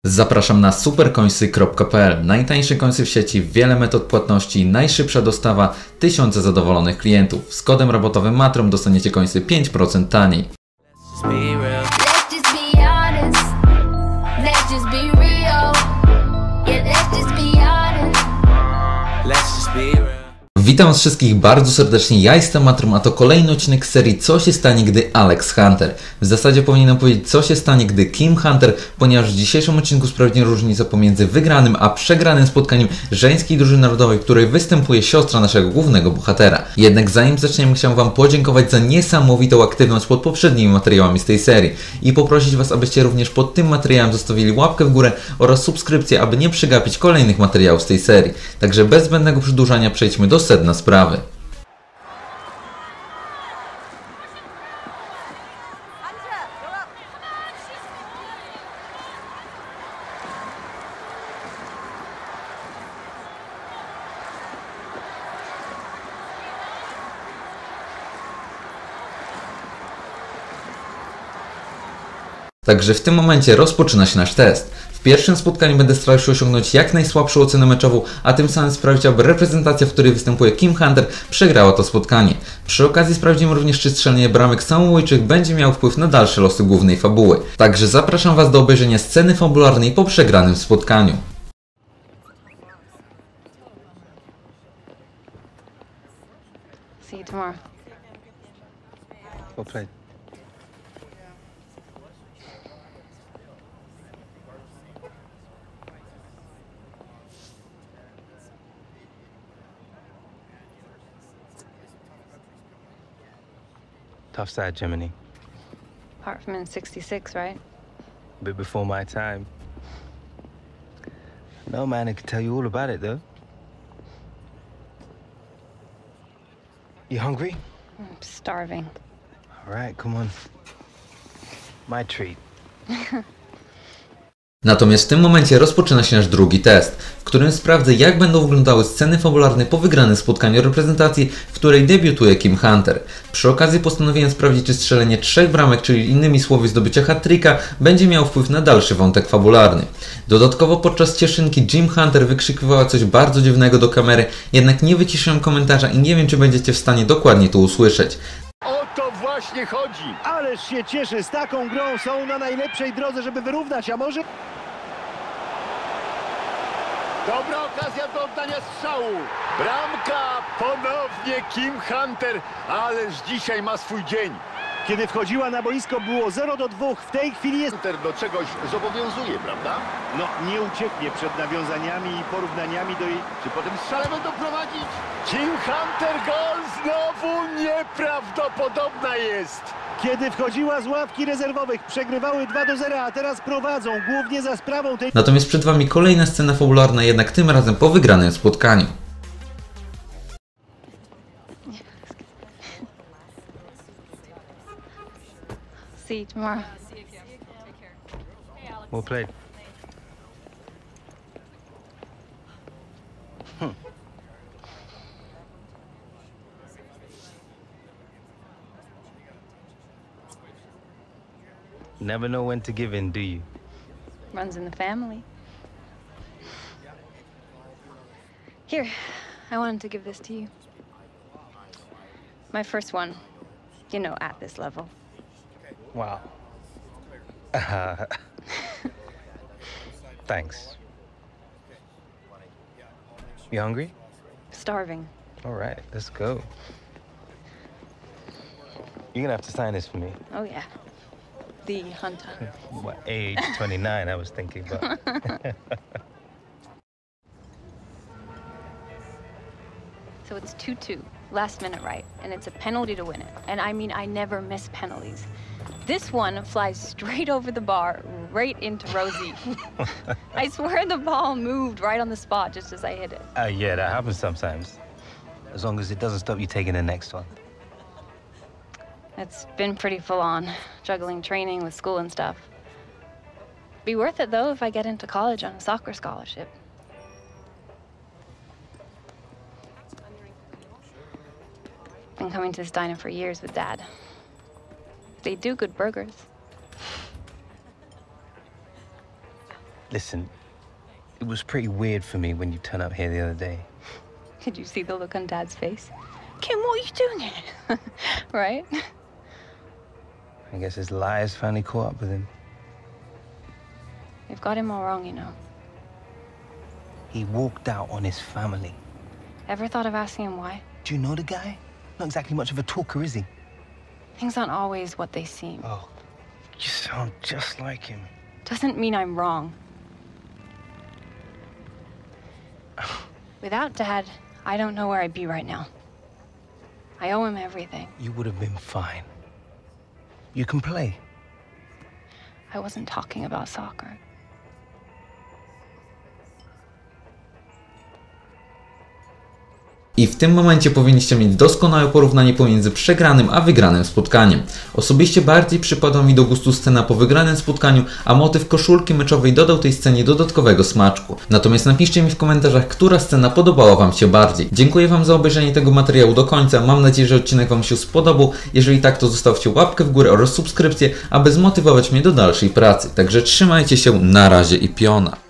Zapraszam na supercoinsy.pl. Najtańsze coinsy w sieci, wiele metod płatności, najszybsza dostawa, tysiące zadowolonych klientów. Z kodem rabatowym MATROM dostaniecie coinsy 5% taniej. Witam was wszystkich bardzo serdecznie, ja jestem Matrom, a to kolejny odcinek serii Co się stanie, gdy Alex Hunter. W zasadzie powinienem powiedzieć co się stanie, gdy Kim Hunter, ponieważ w dzisiejszym odcinku sprawdzimy różnicę pomiędzy wygranym a przegranym spotkaniem żeńskiej drużyny narodowej, w której występuje siostra naszego głównego bohatera. Jednak zanim zaczniemy, chciałem wam podziękować za niesamowitą aktywność pod poprzednimi materiałami z tej serii i poprosić was, abyście również pod tym materiałem zostawili łapkę w górę oraz subskrypcję, aby nie przegapić kolejnych materiałów z tej serii. Także bez zbędnego przedłużania przejdźmy do sedna sprawy. Także w tym momencie rozpoczyna się nasz test. W pierwszym spotkaniu będę starał się osiągnąć jak najsłabszą ocenę meczową, a tym samym sprawić, aby reprezentacja, w której występuje Kim Hunter, przegrała to spotkanie. Przy okazji sprawdzimy również, czy strzelenie bramek samobójczych będzie miało wpływ na dalsze losy głównej fabuły. Także zapraszam was do obejrzenia sceny fabularnej po przegranym spotkaniu. See you tomorrow. Well played. Tough side, Jiminy. Apart from in 66, right? A bit before my time. No man, I could tell you all about it, though. You hungry? I'm starving. All right, come on. My treat. Natomiast w tym momencie rozpoczyna się nasz drugi test, w którym sprawdzę, jak będą wyglądały sceny fabularne po wygranym spotkaniu reprezentacji, w której debiutuje Kim Hunter. Przy okazji postanowiłem sprawdzić, czy strzelenie 3 bramek, czyli innymi słowy zdobycie hat-tricka, będzie miało wpływ na dalszy wątek fabularny. Dodatkowo podczas cieszynki Jim Hunter wykrzykiwała coś bardzo dziwnego do kamery, jednak nie wyciszyłem komentarza i nie wiem, czy będziecie w stanie dokładnie to usłyszeć. O to właśnie chodzi! Ależ się cieszę, z taką grą są na najlepszej drodze, żeby wyrównać, a może... Dobra okazja do oddania strzału. Bramka, ponownie Kim Hunter, ależ dzisiaj ma swój dzień. Kiedy wchodziła na boisko, było 0-2, w tej chwili jest... Hunter do czegoś zobowiązuje, prawda? No, nie ucieknie przed nawiązaniami i porównaniami do jej... Czy po tym strzale będą prowadzić? Kim Hunter gol znowu nieprawdopodobna jest. Kiedy wchodziła z ławki rezerwowych, przegrywały 2-0, a teraz prowadzą, głównie za sprawą tej... Natomiast przed wami kolejna scena fabularna, jednak tym razem po wygranym spotkaniu. See you tomorrow. Well played. Never know when to give in, do you? Runs in the family. Here, I wanted to give this to you. My first one, you know, at this level. Wow. Thanks. You hungry? Starving. All right, let's go. You're gonna have to sign this for me. Oh, yeah. The Hunter. What, age 29, I was thinking, but... So it's 2-2, last minute right, and it's a penalty to win it. And I mean, I never miss penalties. This one flies straight over the bar, right into Rosie. I swear the ball moved right on the spot just as I hit it. Yeah, that happens sometimes. As long as it doesn't stop you taking the next one. It's been pretty full on, juggling training with school and stuff. Be worth it though if I get into college on a soccer scholarship. Been coming to this diner for years with Dad. They do good burgers. Listen, it was pretty weird for me when you turned up here the other day. Did you see the look on Dad's face? Kim, what are you doing here? Right? I guess his lies finally caught up with him. You've got him all wrong, you know. He walked out on his family. Ever thought of asking him why? Do you know the guy? Not exactly much of a talker, is he? Things aren't always what they seem. Oh, you sound just like him. Doesn't mean I'm wrong. Without Dad, I don't know where I'd be right now. I owe him everything. You would have been fine. You can play. I wasn't talking about soccer. I w tym momencie powinniście mieć doskonałe porównanie pomiędzy przegranym a wygranym spotkaniem. Osobiście bardziej przypadła mi do gustu scena po wygranym spotkaniu, a motyw koszulki meczowej dodał tej scenie dodatkowego smaczku. Natomiast napiszcie mi w komentarzach, która scena podobała Wam się bardziej. Dziękuję Wam za obejrzenie tego materiału do końca, mam nadzieję, że odcinek Wam się spodobał. Jeżeli tak, to zostawcie łapkę w górę oraz subskrypcję, aby zmotywować mnie do dalszej pracy. Także trzymajcie się, na razie i piona.